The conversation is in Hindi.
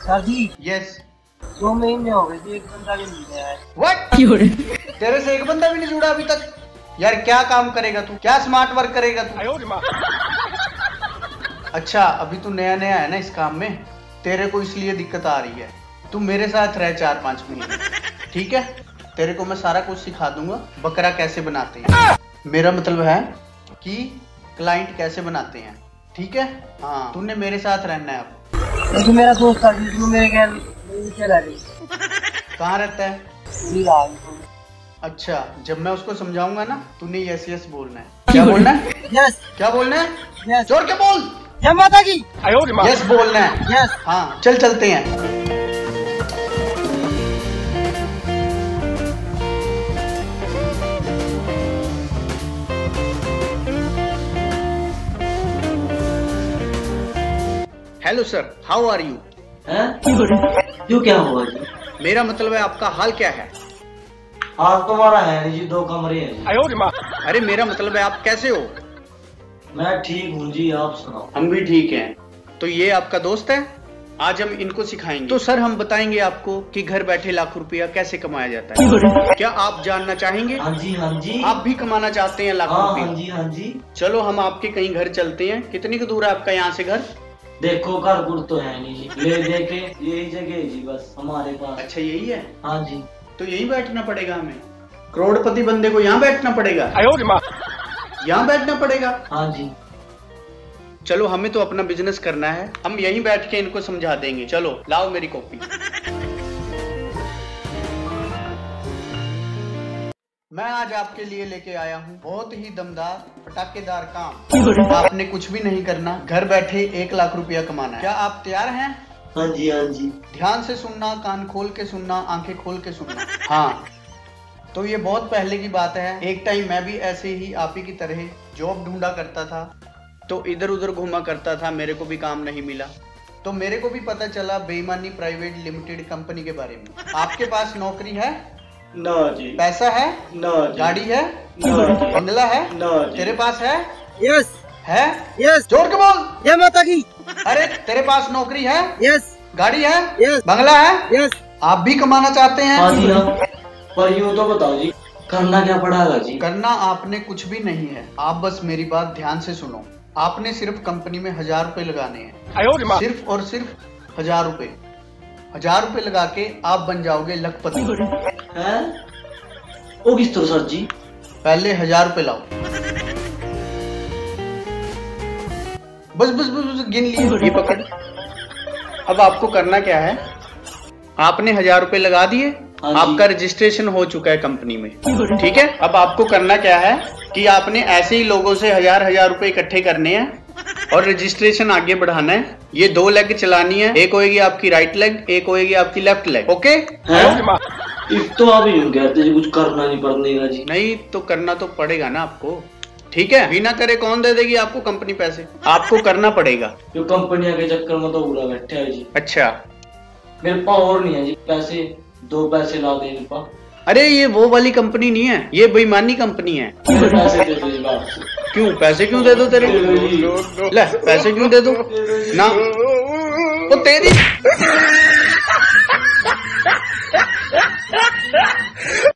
सर जी। यस। 2 महीने हो गए थे, एक बंदा भी नहीं आया है। व्हाट? तेरे से एक बंदा भी नहीं जुड़ा अभी तक? यार क्या काम करेगा तू, क्या स्मार्ट वर्क करेगा तू? अच्छा अभी तू नया नया है ना इस काम में, तेरे को इसलिए दिक्कत आ रही है। तू मेरे साथ रह 4-5 महीने, ठीक है? तेरे को मैं सारा कुछ सिखा दूंगा, बकरा कैसे बनाते हैं। मेरा मतलब है कि क्लाइंट कैसे बनाते हैं, ठीक है? हाँ तूने मेरे साथ रहना है अब। तो मेरा दोस्त था जिसमें मेरे घर चला रही। कहाँ रहता है? अच्छा जब मैं उसको समझाऊंगा ना, तूने यस यस बोलना है। क्या बोलना है? यस। क्या बोलना है? यस। जोर के बोल। जय माता की। यस बोलना है। यस। हाँ चल चलते हैं। Hello sir, how are you? क्यों क्या हुआ जी? मेरा मतलब है आपका हाल क्या है? हाल तुम्हारा है नहीं जी, 2 कमरे हैं जी। अरे मेरा मतलब है आप कैसे हो? मैं ठीक हूँ जी, आप सुनाओ। हम भी ठीक हैं। तो ये आपका दोस्त है, आज हम इनको सिखाएंगे। तो सर हम बताएंगे आपको कि घर बैठे लाखों रुपया कैसे कमाया जाता है। क्या आप जानना चाहेंगे? हाँ जी हाँ जी। आप भी कमाना चाहते हैं लाखों रुपया? हाँ जी हाँ जी। चलो हम आपके कहीं घर चलते हैं। कितनी की दूर है आपका यहाँ से घर? देखो घर गुर तो है नहीं जी, ले देके यही जगह है जी बस हमारे पास। अच्छा यही है? हाँ जी। तो यही बैठना पड़ेगा हमें? करोड़पति बंदे को यहाँ बैठना पड़ेगा? यहाँ बैठना पड़ेगा? हाँ जी। चलो हमें तो अपना बिजनेस करना है, हम यहीं बैठ के इनको समझा देंगे। चलो लाओ मेरी कॉपी। मैं आज आपके लिए लेके आया हूँ बहुत ही दमदार पटाखेदार काम। आपने कुछ भी नहीं करना, घर बैठे 1 लाख रुपया कमाना है। क्या आप तैयार हैं? हाँ जी हाँ जी। ध्यान से सुनना, कान खोल के सुनना, आंखें खोल के सुनना। हाँ तो ये बहुत पहले की बात है। एक टाइम मैं भी ऐसे ही आप ही की तरह जॉब ढूंढा करता था, तो इधर उधर घूमा करता था, मेरे को भी काम नहीं मिला। तो मेरे को भी पता चला बेईमानी प्राइवेट लिमिटेड कंपनी के बारे में। आपके पास नौकरी है? ना जी। पैसा है? ना जी। गाड़ी है? ना जी। बंगला है? ना जी। तेरे पास है? यस है? यस। जोर के बोल। जय माता की। अरे तेरे पास नौकरी है? यस। गाड़ी है? यस। बंगला है? यस। आप भी कमाना चाहते हैं? हाँ जी हाँ। पर यूँ तो बताओ जी, करना क्या पड़ेगा जी? करना आपने कुछ भी नहीं है, आप बस मेरी बात ध्यान से सुनो। आपने सिर्फ कंपनी में 1000 रुपए लगाने हैं, सिर्फ और सिर्फ 1000 रुपए। 1000 रुपए लगा के आप बन जाओगे लखपति। हैं? वो किस तरह सर जी? पहले 1000 रुपए लाओ। बस बस बस बस गिन लिए, ये पकड़। अब आपको करना क्या है, आपने 1000 रुपए लगा दिए, आपका रजिस्ट्रेशन हो चुका है कंपनी में, ठीक है? अब आपको करना क्या है कि आपने ऐसे ही लोगों से 1000 रुपए इकट्ठे करने हैं और रजिस्ट्रेशन आगे बढ़ाना है। ये 2 लेग चलानी है, एक होएगी आपकी राइट लेग, एक होएगी आपकी लेफ्ट लेग। ओके? तो आप यूँ कहते जी कुछ करना नहीं पड़ेगा जी? नहीं तो करना तो पड़ेगा ना आपको, ठीक है? बिना करे कौन दे देगी आपको कंपनी पैसे? आपको करना पड़ेगा। जो कंपनियां के चक्कर में तो पूरा बैठे है जी। अच्छा मेरे पास और नहीं है जी पैसे, 2 पैसे ला दे मेरे पास। अरे ये वो वाली कंपनी नहीं है, ये बेईमानी कंपनी है। मेरे पैसे दे दो जी वापस। क्यों? पैसे क्यों दे दो तेरे? ले पैसे क्यों दे दो ना? वो तेरी